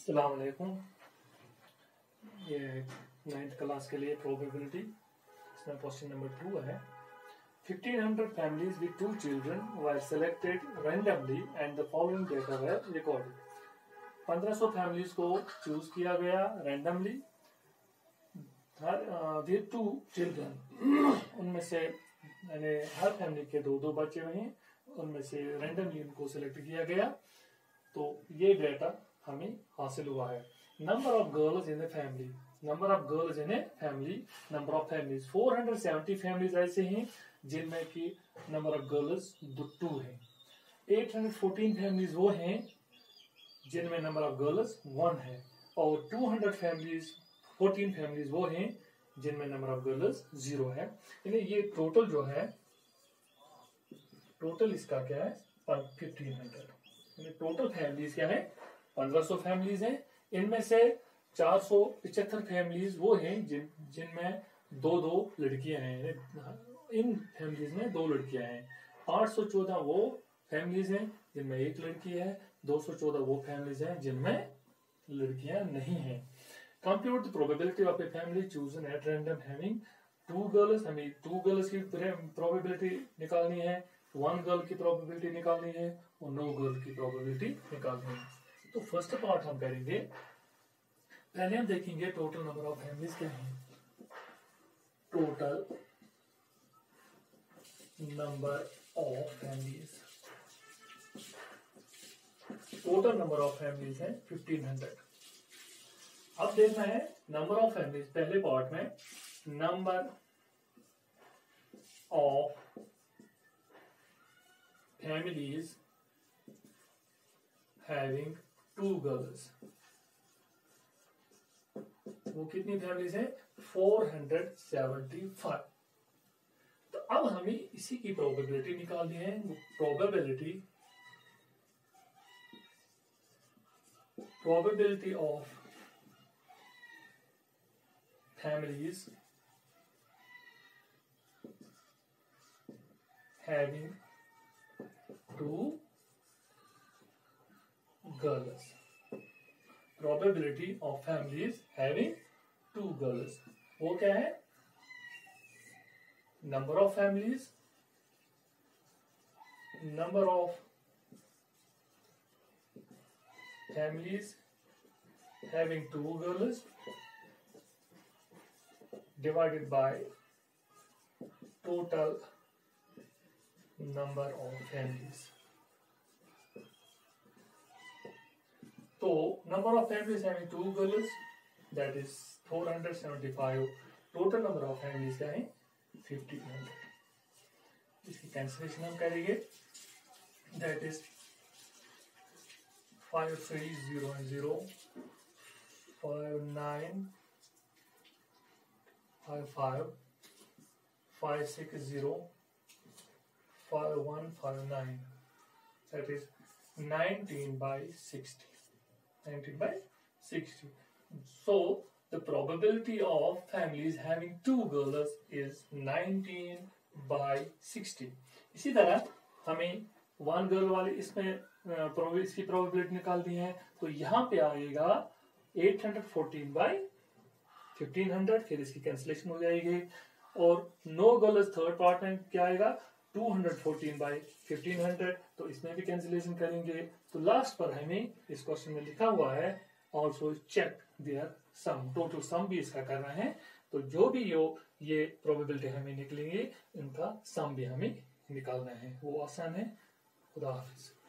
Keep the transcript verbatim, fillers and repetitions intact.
अस्सलाम वालेकुम। ये नाइन्थ क्लास के लिए प्रोबेबिलिटी, इसमें क्वेश्चन नंबर टू है। Fifteen hundred families with two children were selected randomly and the following data were recorded. पंद्रह सौ families को चूज किया गया randomly with two children, उनमें से यानी हर फैमिली के दो दो बच्चे हुए, उनमें से randomly उनको सेलेक्ट किया गया। तो ये डेटा हमें हासिल हुआ है। Number of girls in a family, number of girls in a family, number of families four hundred seventy families ऐसे हैं जिनमें की नंबर ऑफ गर्ल्स टू है। एट हंड्रेड फोर्टीन फैमिलीज वो हैं जिनमें नंबर ऑफ गर्ल्स वन है, और two hundred families fourteen families वो हैं जिनमें नंबर ऑफ गर्ल्स जीरो है। यानी ये टोटल जो है, टोटल इसका क्या है, फिफ्टीन हंड्रेड। टोटल फैमिलीज क्या है, पंद्रह सौ फैमिलीज हैं। इनमें से चार सौ पिछहत्तर फैमिलीज वो हैं जिन जिनमें दो दो लड़कियां हैं, इन फैमिलीज में दो लड़कियां हैं। आठ सौ चौदह वो फैमिलीज हैं जिनमें एक लड़की है। दो सौ चौदह वो फैमिलीज हैं जिनमें लड़कियां नहीं हैं। Compute the probability of a family chosen at random having two girls, हमें टू गर्ल्स की प्रोबेबिलिटी निकालनी है, वन गर्ल की प्रोबेबिलिटी निकालनी है और नो गर्ल की प्रोबेबिलिटी निकालनी है। तो फर्स्ट पार्ट हम करेंगे, पहले हम देखेंगे टोटल नंबर ऑफ फैमिलीज क्या है। Total number of families, total number of families है फिफ्टीन हंड्रेड। अब देखना है नंबर ऑफ फैमिलीज, पहले पार्ट में number of families having two girls, वो कितनी फैमिलीज हैं, फोर हंड्रेड सेवेंटी फाइव। तो अब हमें इसी की प्रोबेबिलिटी निकालनी है। Probability probability of families having two girls, probability of families having two girls, वो क्या है, number of families, number of families having two girls divided by total number of families। तो number of families having two girls that is four hundred seventy five, total number of families क्या है, fifteen hundred. इसकी cancellation हम करेंगे, that is five three zero zero, five nine five five, five six zero, five one five nine, that is nineteen by sixty, nineteen by sixty. So the probability of families having two girls is nineteen by sixty. इसी तरह हमें one girl वाले इसमें इसकी probability निकालनी है, तो यहाँ पे आएगा eight hundred fourteen by fifteen hundred, फिर इसकी कैंसिलेशन हो जाएगी। और नो गर्ल्स थर्ड पार्ट में क्या आएगा, two hundred fourteen by fifteen hundred, तो इसमें भी कैंसिलेशन करेंगे। तो लास्ट पर हमें इस क्वेश्चन में लिखा हुआ है also check their sum, total sum भी इसका करना है। तो जो भी यो ये प्रोबेबिलिटी हमें निकलेंगे, इनका सम भी हमें निकालना है, वो आसान है। खुदा हाफिज।